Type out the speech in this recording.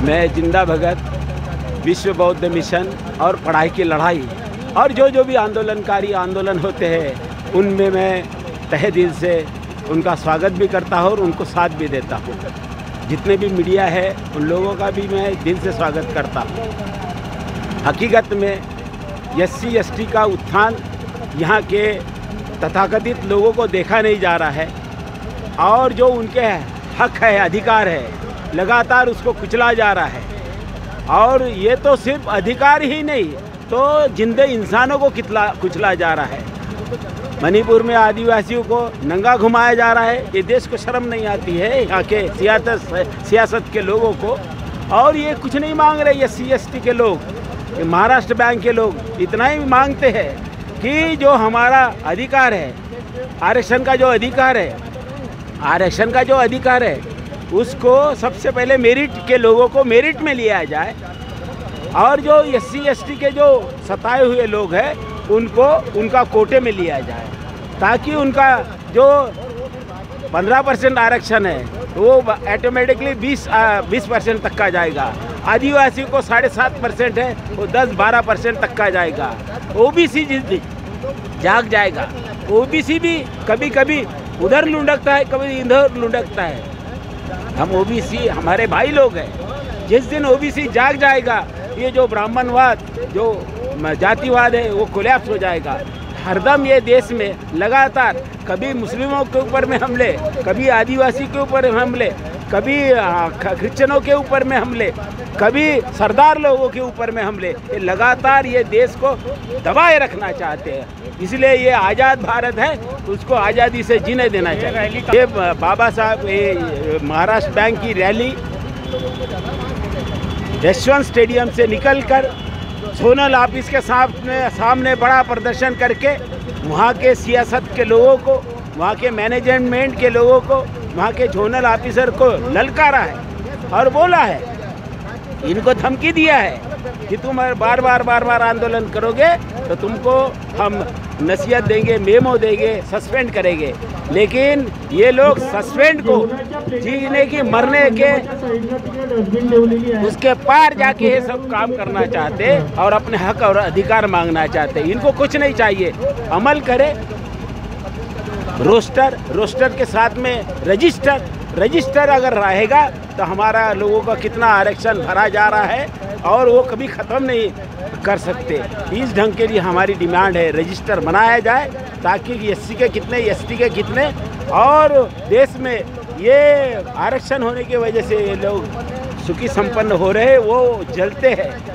मैं जिंदा भगत, विश्व बौद्ध मिशन और पढ़ाई की लड़ाई और जो भी आंदोलनकारी आंदोलन होते हैं उनमें मैं तहे दिल से उनका स्वागत भी करता हूँ और उनको साथ भी देता हूँ। जितने भी मीडिया है उन लोगों का भी मैं दिल से स्वागत करता हूँ। हकीकत में SC ST का उत्थान यहाँ के तथाकथित लोगों को देखा नहीं जा रहा है और जो उनके हक है, अधिकार है, लगातार उसको कुचला जा रहा है। और ये तो सिर्फ अधिकार ही नहीं तो जिंदे इंसानों को कुचला जा रहा है। मणिपुर में आदिवासियों को नंगा घुमाया जा रहा है। ये देश को शर्म नहीं आती है यहाँ के सियासत के लोगों को। और ये कुछ नहीं मांग रहे SC ST के लोग, महाराष्ट्र बैंक के लोग इतना ही मांगते हैं कि जो हमारा अधिकार है, आरक्षण का जो अधिकार है उसको सबसे पहले मेरिट के लोगों को मेरिट में लिया जाए और जो SC ST के जो सताए हुए लोग हैं उनको उनका कोटे में लिया जाए, ताकि उनका जो 15% आरक्षण है वो ऑटोमेटिकली 20% तक का जाएगा। आदिवासी को 7.5% है वो 10-12% तक का जाएगा। OBC जाग जाएगा। OBC भी कभी कभी उधर लुढ़कता है, कभी इधर लुढ़कता है। हम OBC हमारे भाई लोग हैं। जिस दिन OBC जाग जाएगा ये जो ब्राह्मणवाद, जो जातिवाद है वो कोलैप्स हो जाएगा। हरदम ये देश में लगातार कभी मुस्लिमों के ऊपर में हमले, कभी आदिवासी के ऊपर हमले, कभी क्रिश्चियनों के ऊपर में हमले, कभी सरदार लोगों के ऊपर में हमले, ये लगातार ये देश को दबाए रखना चाहते हैं। इसलिए ये आज़ाद भारत है, उसको आज़ादी से जीने देना चाहिए। ये बाबा साहब ये महाराष्ट्र बैंक की रैली यशवंत स्टेडियम से निकलकर सोनल ऑफिस के सामने बड़ा प्रदर्शन करके वहाँ के सियासत के लोगों को, वहाँ के मैनेजमेंट के लोगों को, वहाँ के जोनल ऑफिसर को ललकारा है और बोला है, इनको धमकी दिया है कि तुम बार बार आंदोलन करोगे तो तुमको हम नसीहत देंगे, मेमो देंगे, सस्पेंड करेंगे। लेकिन ये लोग सस्पेंड को जीने की, मरने के उसके पार जाके ये सब काम करना चाहते और अपने हक और अधिकार मांगना चाहते। इनको कुछ नहीं चाहिए, अमल करे। रोस्टर के साथ में रजिस्टर अगर रहेगा तो हमारा लोगों का कितना आरक्षण भरा जा रहा है और वो कभी ख़त्म नहीं कर सकते। इस ढंग के लिए हमारी डिमांड है, रजिस्टर बनाया जाए ताकि SC के कितने, ST के कितने, और देश में ये आरक्षण होने की वजह से ये लोग सुखी संपन्न हो रहे, वो जलते हैं।